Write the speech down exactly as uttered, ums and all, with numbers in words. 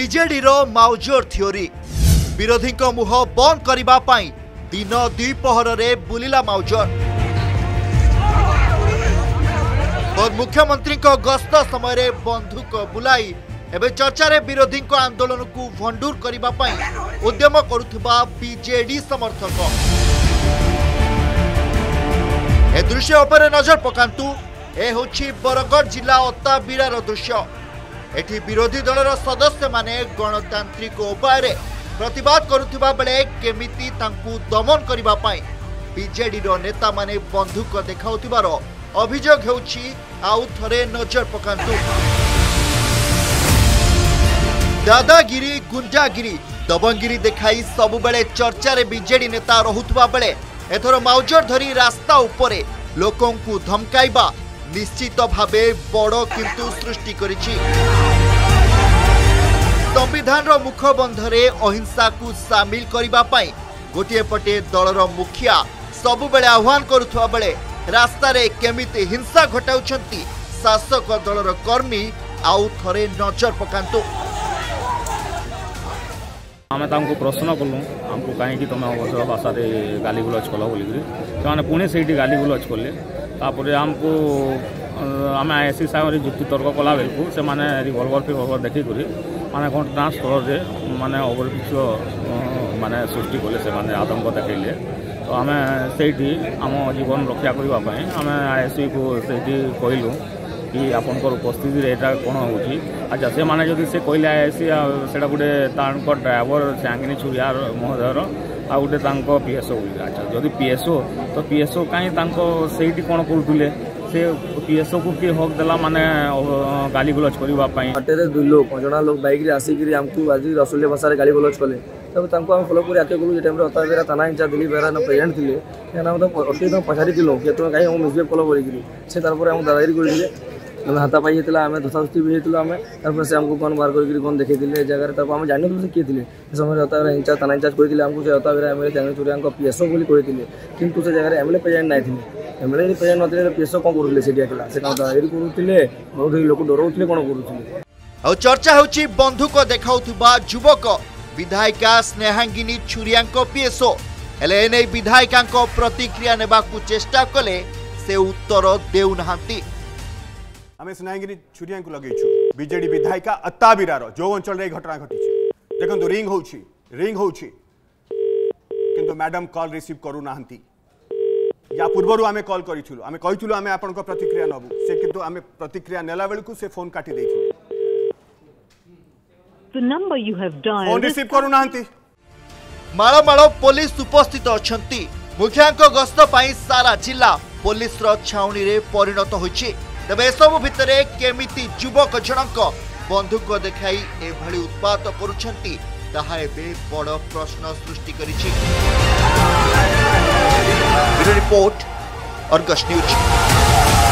BJD रो माउजोर theory विरोधी को मुह बंद करबा पाई दिन द्विपहर रे बुलिला माउजोर। मुख्यमंत्री को गस्त समय रे बंधुक बुलाई एबे चर्चा रे विरोधी को आंदोलन को भंडूर करबा पाई उद्यम करुथबा बीजेडी समर्थक। ए दृश्य उपरे नजर पकांतु। ए होछि बरगढ़ जिला अत्ताबिरार दृश्य। एठी विरोधी दलर सदस्य माने गणतांत्रिक उपाय रे प्रतिवाद करुथबा बेले केमिति तांकु दमन करबा पाई बीजेडी रो नेता माने बंधुक देखाउथिबार अभियोग हेउछि। आउ थरे नजर पकांतु। दादागिरी गुंडागिरी दबंगिरी देखाई सबु बेले चर्चा रे बीजेडी नेता रहुथबा बेले एथर माउजर धरी रास्ता उपरे लोकों को धमकाइबा निश्चित भावे बड़ किंतु सृष्टि करिछि। संविधान रो मुखबंधरे अहिंसा को सामिल करिबा पाई गोटिए पटे दलर मुखिया सबु बेले आह्वान करुथबा बेले रास्ता रे केमिति हिंसा घटाउछंती शासक दलर कर्मी। आउ थरे नजर पकांतु। आम तांको प्रश्न कलु आमको कहीं तुम अवसर भाषा गाली गुलज कल बोलिक से पुणी से गाली गुलज कले तापर आमको आम एस सागर जुक्ति तर्क कला बेलू से मैंने रिवल्वर फिवल्वर देखिक माने घटना स्थल से माने अवरिक्ष माने सृष्टि कले से माने आतंक देखले। तो आम से आम जीवन रक्षा करने आम आईएससी को से कहलु कि आपंकर उपस्थिति एटा कौन हो। अच्छा से माने जदि से कहले आईएससी से गोटे ड्राइवर चांगिनी छुरिया महोदयर आ गोटे पीएसओ। अच्छा जदि पीएसओ तो पीएसओ कहीं से कौन करुले से पीएसओ को किए हक देला माने गाली गुलज करने दुई लोग जना लोग बैक आसिक आमको आज रसुलिया भाषा गाली गुलज कले तब आम फलो कर आते गलु टाइम अताबेरा थाना इंचार्ज दिलीप बेहरा प्रेजेंट थे अति पचारि कहीं तुम कहीं मिसबिहेव कल बोलिकी से आम दादागिरी कर हाथापाई होता आम धसाधुसी भी होता आम तार से आमको कौन बार कर कौन देखते जगह आम जान से किए थे समय अताबेरा इंचार्ज थाना इंचार्ज कहते आमको से अताबेरा एमएलए चांगनी चुरिया पीएसओ बोली कहते किंतु से जगह एमएलए प्रेजेंट नहीं थे एमएलए प्रेजेंट ना पीएसओ कौन करुले से दादागिरी करुले लोक डराउले कौन करुले। चर्चा होची बंधुक देखाउथबा युवक विधायिका स्नेहांगिनी छुरिया पीएसओ हेले एने विधायिका प्रतिक्रिया नेबाकू चेष्टा कले से उत्तर देउ नाहांती। आम स्नेहांगिनी छुरिया को लगेछु बीजेडी विधायिका अत्ताबिरार जो अंचल रे घटना घटी देखो रिंग होउछि रिंग होउछि किंतु मैडम कॉल रिसीव करू नाहंती। या पूर्वरु आमे कॉल करिथुलु आमे कहिथुलु आमे आपन को प्रतिक्रिया नबु से किंतु आमे प्रतिक्रिया नेला बेलकु से फोन काटी दैथिले। The number you have dialed phone receive करू नाहंती। माळ माळ पुलिस उपस्थित अछंती। मुखियांक गस्त पाई सारा जिला पुलिस रो छाउनी रे परिणत होइछि। तबे सब भितरे केमिति युवक जनक बंधुक देखाई एभली उत्पात करुछंती ताहा एबे बड़ प्रश्न सृष्टि करिछि। Bureau report Argus news.